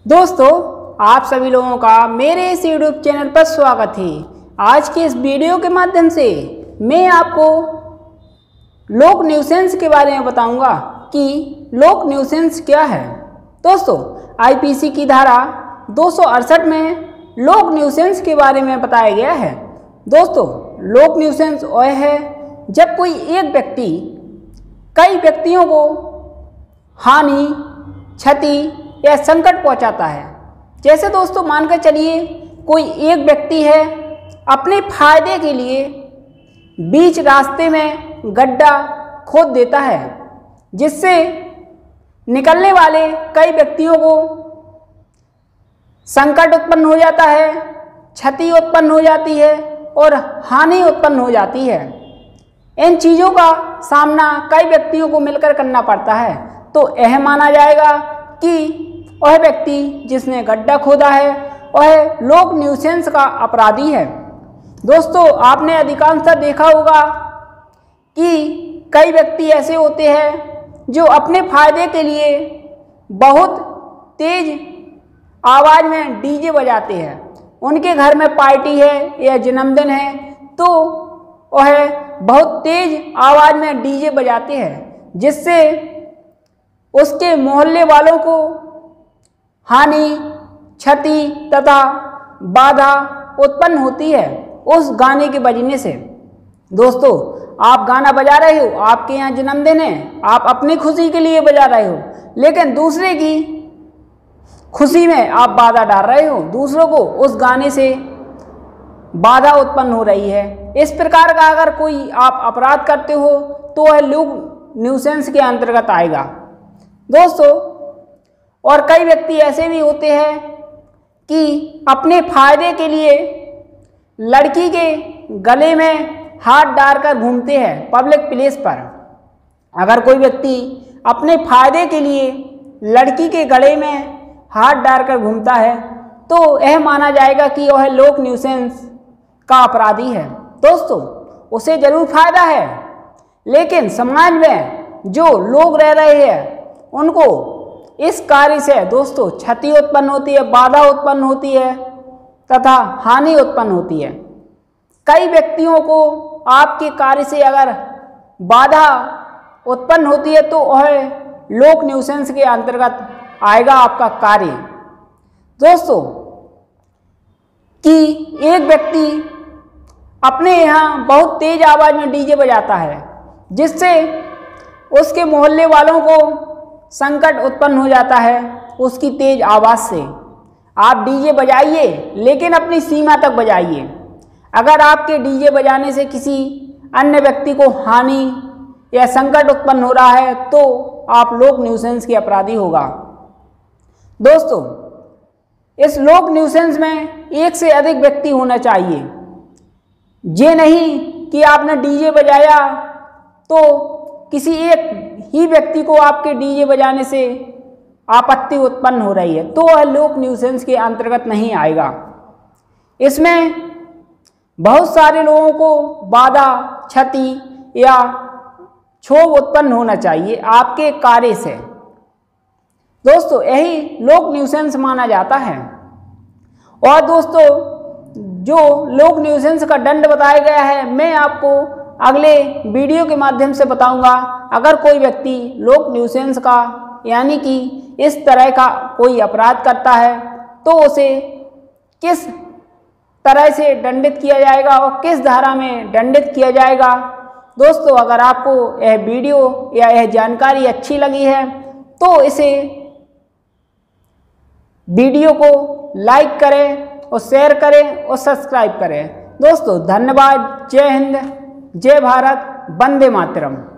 दोस्तों, आप सभी लोगों का मेरे इस यूट्यूब चैनल पर स्वागत है। आज के इस वीडियो के माध्यम से मैं आपको लोक न्यूसेंस के बारे में बताऊंगा कि लोक न्यूसेंस क्या है। दोस्तों, आईपीसी की धारा 268 में लोक न्यूसेंस के बारे में बताया गया है। दोस्तों, लोक न्यूसेंस वह है जब कोई एक व्यक्ति कई व्यक्तियों को हानि, क्षति या संकट पहुंचाता है। जैसे दोस्तों, मानकर चलिए कोई एक व्यक्ति है, अपने फायदे के लिए बीच रास्ते में गड्ढा खोद देता है, जिससे निकलने वाले कई व्यक्तियों को संकट उत्पन्न हो जाता है, क्षति उत्पन्न हो जाती है और हानि उत्पन्न हो जाती है। इन चीज़ों का सामना कई व्यक्तियों को मिलकर करना पड़ता है। तो यह माना जाएगा कि वह व्यक्ति जिसने गड्ढा खोदा है वह लोक न्यूसेंस का अपराधी है। दोस्तों, आपने अधिकांशतः देखा होगा कि कई व्यक्ति ऐसे होते हैं जो अपने फायदे के लिए बहुत तेज आवाज़ में डीजे बजाते हैं। उनके घर में पार्टी है या जन्मदिन है तो वह बहुत तेज आवाज़ में डीजे बजाते हैं, जिससे उसके मोहल्ले वालों को हानि, क्षति तथा बाधा उत्पन्न होती है उस गाने के बजने से। दोस्तों, आप गाना बजा रहे हो, आपके यहाँ जन्मदिन है, आप अपनी खुशी के लिए बजा रहे हो, लेकिन दूसरे की खुशी में आप बाधा डाल रहे हो, दूसरों को उस गाने से बाधा उत्पन्न हो रही है। इस प्रकार का अगर कोई आप अपराध करते हो तो वह लोक न्यूसेंस के अंतर्गत आएगा। दोस्तों, और कई व्यक्ति ऐसे भी होते हैं कि अपने फायदे के लिए लड़की के गले में हाथ डालकर घूमते हैं पब्लिक प्लेस पर। अगर कोई व्यक्ति अपने फायदे के लिए लड़की के गले में हाथ डालकर घूमता है तो यह माना जाएगा कि वह लोक न्यूसेंस का अपराधी है। दोस्तों, उसे जरूर फायदा है, लेकिन समाज में जो लोग रह रहे हैं उनको इस कार्य से दोस्तों क्षति उत्पन्न होती है, बाधा उत्पन्न होती है तथा हानि उत्पन्न होती है। कई व्यक्तियों को आपके कार्य से अगर बाधा उत्पन्न होती है तो वह लोक न्यूसेंस के अंतर्गत आएगा आपका कार्य। दोस्तों, कि एक व्यक्ति अपने यहाँ बहुत तेज आवाज़ में डीजे बजाता है, जिससे उसके मोहल्ले वालों को संकट उत्पन्न हो जाता है उसकी तेज आवाज़ से। आप डीजे बजाइए, लेकिन अपनी सीमा तक बजाइए। अगर आपके डीजे बजाने से किसी अन्य व्यक्ति को हानि या संकट उत्पन्न हो रहा है तो आप लोक न्यूसेंस के अपराधी होगा। दोस्तों, इस लोक न्यूसेंस में एक से अधिक व्यक्ति होना चाहिए। ये नहीं कि आपने डीजे बजाया तो किसी एक ही व्यक्ति को आपके डीजे बजाने से आपत्ति उत्पन्न हो रही है तो वह लोक न्यूसेंस के अंतर्गत नहीं आएगा। इसमें बहुत सारे लोगों को बाधा, क्षति या क्षोभ उत्पन्न होना चाहिए आपके कार्य से। दोस्तों, यही लोक न्यूसेंस माना जाता है। और दोस्तों, जो लोक न्यूसेंस का दंड बताया गया है मैं आपको अगले वीडियो के माध्यम से बताऊंगा। अगर कोई व्यक्ति लोक न्यूसेंस का यानी कि इस तरह का कोई अपराध करता है तो उसे किस तरह से दंडित किया जाएगा और किस धारा में दंडित किया जाएगा। दोस्तों, अगर आपको यह वीडियो या यह जानकारी अच्छी लगी है तो इसे वीडियो को लाइक करें और शेयर करें और सब्सक्राइब करें। दोस्तों, धन्यवाद। जय हिंद, जय भारत, वंदे मातरम।